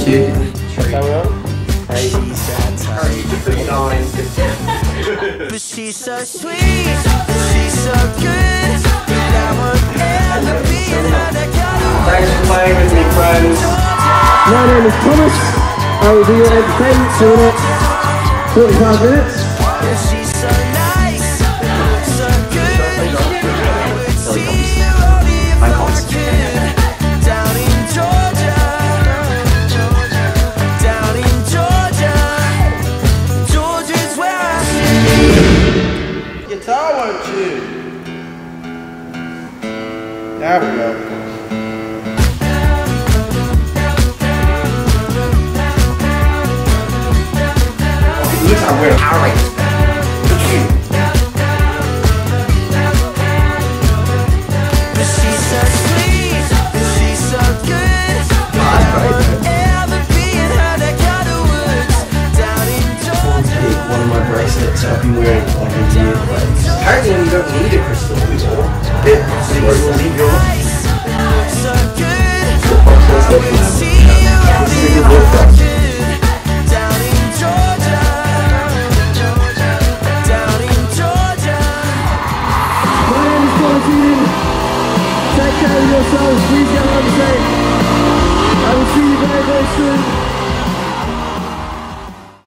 2, 3, 8, 9, 15. But she's so sweet, she's so good, but I won't ever be another girl. Thanks for playing with me, friends. My name is Thomas. I will be your entertainment for the next 45 minutes. But she's so nice, so good, I would see you only if I could. Down in Georgia, down in Georgia, Georgia's where I live. Guitar, won't you? There we go. It looks like we're arrogant. But she's so sweet, she's so good, but I won't ever be in her neck of the woods. Down in Georgia, One of my bracelets I've been wearing for like a year. Apparently you don't need a crystal anymore. It will leave your so good, I would see you only if I could. Down in Georgia, down in Georgia. My name is Headon. Take care of yourselves. Please get home safe. I will see you very, very soon.